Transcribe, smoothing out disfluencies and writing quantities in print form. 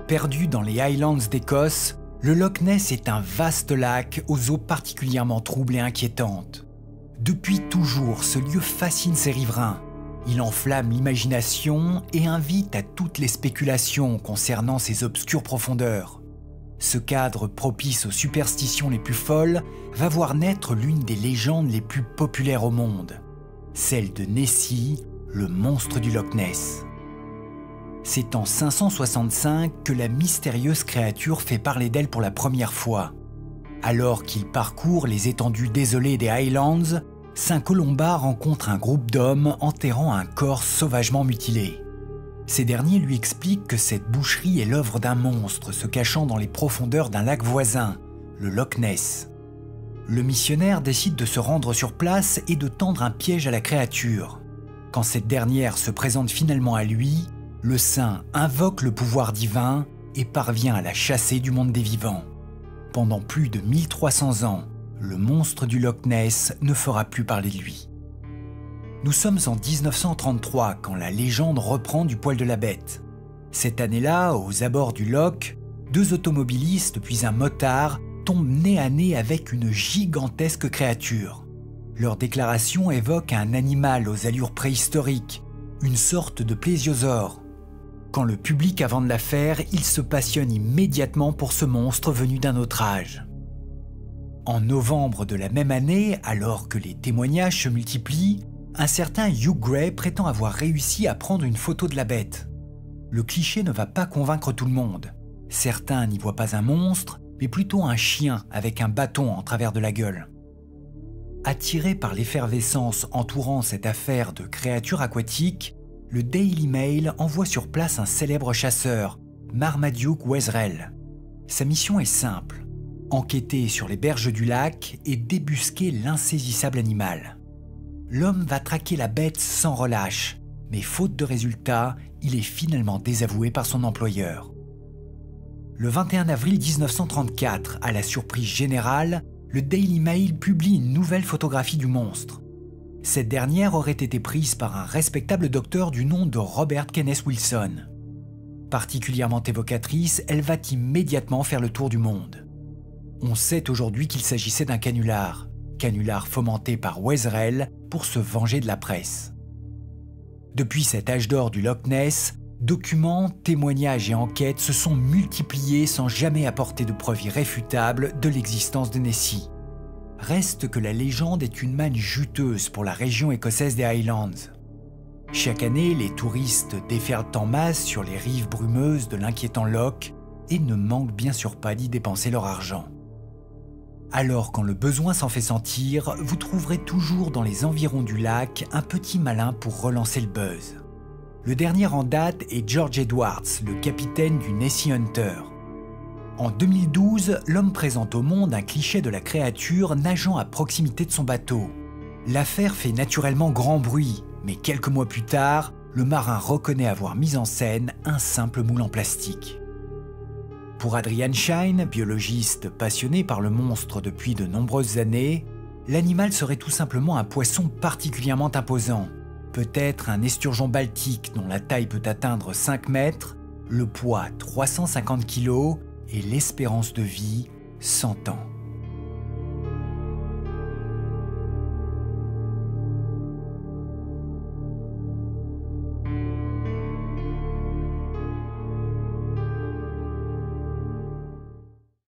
Perdu dans les Highlands d'Écosse, le Loch Ness est un vaste lac aux eaux particulièrement troubles et inquiétantes. Depuis toujours, ce lieu fascine ses riverains. Il enflamme l'imagination et invite à toutes les spéculations concernant ses obscures profondeurs. Ce cadre propice aux superstitions les plus folles va voir naître l'une des légendes les plus populaires au monde, celle de Nessie, le monstre du Loch Ness. C'est en 565 que la mystérieuse créature fait parler d'elle pour la première fois. Alors qu'il parcourt les étendues désolées des Highlands, Saint Colomba rencontre un groupe d'hommes enterrant un corps sauvagement mutilé. Ces derniers lui expliquent que cette boucherie est l'œuvre d'un monstre se cachant dans les profondeurs d'un lac voisin, le Loch Ness. Le missionnaire décide de se rendre sur place et de tendre un piège à la créature. Quand cette dernière se présente finalement à lui, le saint invoque le pouvoir divin et parvient à la chasser du monde des vivants. Pendant plus de 1300 ans, le monstre du Loch Ness ne fera plus parler de lui. Nous sommes en 1933 quand la légende reprend du poil de la bête. Cette année-là, aux abords du loch, 2 automobilistes puis un motard tombent nez à nez avec une gigantesque créature. Leur déclaration évoque un animal aux allures préhistoriques, une sorte de plésiosaure. Quand le public a vent de l'affaire, il se passionne immédiatement pour ce monstre venu d'un autre âge. En novembre de la même année, alors que les témoignages se multiplient, un certain Hugh Gray prétend avoir réussi à prendre une photo de la bête. Le cliché ne va pas convaincre tout le monde. Certains n'y voient pas un monstre, mais plutôt un chien avec un bâton en travers de la gueule. Attiré par l'effervescence entourant cette affaire de créatures aquatiques, le Daily Mail envoie sur place un célèbre chasseur, Marmaduke Wezrell. Sa mission est simple, enquêter sur les berges du lac et débusquer l'insaisissable animal. L'homme va traquer la bête sans relâche, mais faute de résultats, il est finalement désavoué par son employeur. Le 21 avril 1934, à la surprise générale, le Daily Mail publie une nouvelle photographie du monstre. Cette dernière aurait été prise par un respectable docteur du nom de Robert Kenneth Wilson. Particulièrement évocatrice, elle va immédiatement faire le tour du monde. On sait aujourd'hui qu'il s'agissait d'un canular fomenté par Wezrell pour se venger de la presse. Depuis cet âge d'or du Loch Ness, documents, témoignages et enquêtes se sont multipliés sans jamais apporter de preuves irréfutables de l'existence de Nessie. Reste que la légende est une manne juteuse pour la région écossaise des Highlands. Chaque année, les touristes déferlent en masse sur les rives brumeuses de l'inquiétant loch et ne manquent bien sûr pas d'y dépenser leur argent. Alors quand le besoin s'en fait sentir, vous trouverez toujours dans les environs du lac un petit malin pour relancer le buzz. Le dernier en date est George Edwards, le capitaine du Nessie Hunter. En 2012, l'homme présente au monde un cliché de la créature nageant à proximité de son bateau. L'affaire fait naturellement grand bruit, mais quelques mois plus tard, le marin reconnaît avoir mis en scène un simple moule en plastique. Pour Adrian Shine, biologiste passionné par le monstre depuis de nombreuses années, l'animal serait tout simplement un poisson particulièrement imposant. Peut-être un esturgeon baltique dont la taille peut atteindre 5 mètres, le poids 350 kg et l'espérance de vie 100 ans.